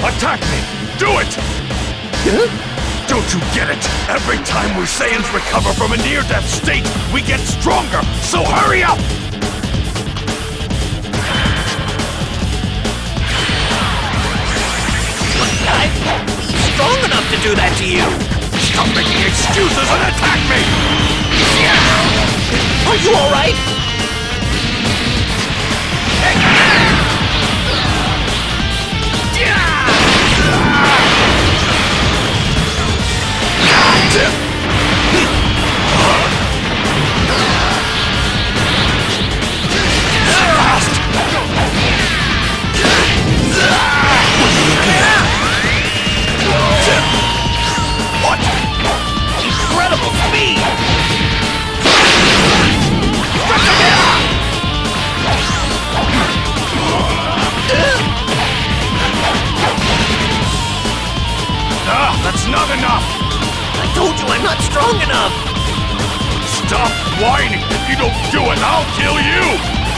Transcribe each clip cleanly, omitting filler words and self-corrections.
Attack me! Do it! Don't you get it? Every time we Saiyans recover from a near-death state, we get stronger! So hurry up! I'm strong enough to do that to you! Stop making excuses and attack me! Are you alright? What? Incredible speed! That's not enough! I told you I'm not strong enough! Stop whining! If you don't do it, I'll kill you!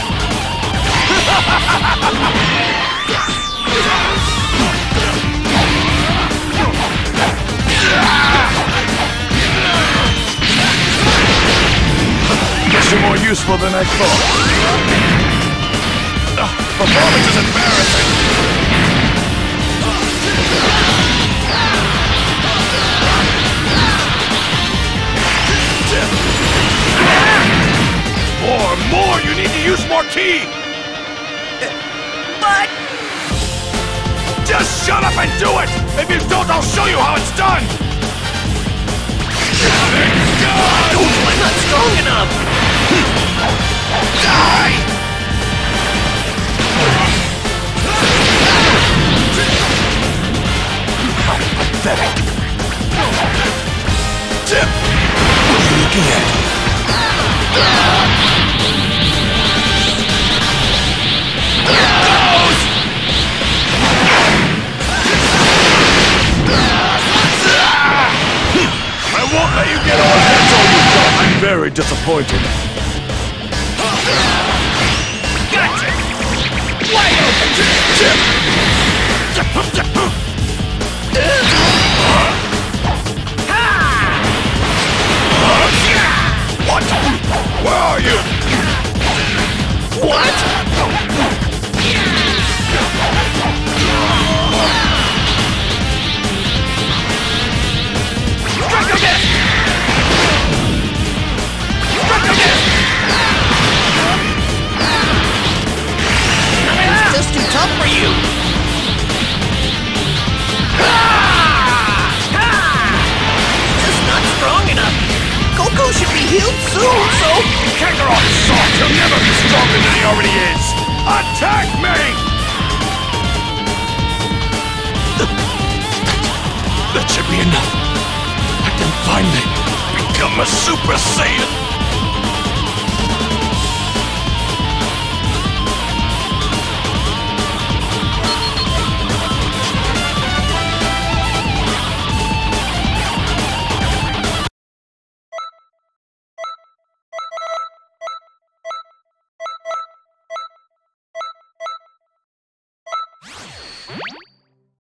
Guess you're more useful than I thought. Performance is embarrassing! More! You need to use more ki! But... Just shut up and do it! If you don't, I'll show you how it's done! I told you I'm not strong enough! Die! How pathetic! Tip! What are you looking at? I won't let you get away! That's all you've got! I'm very disappointed. Gotcha! Wide What? Where are you? What? It's just too tough for you! Just not strong enough! Goku should be healed soon, so... Kakarot's soft! He'll never be stronger than he already is! Attack me! That should be enough. I can finally become a Super Saiyan!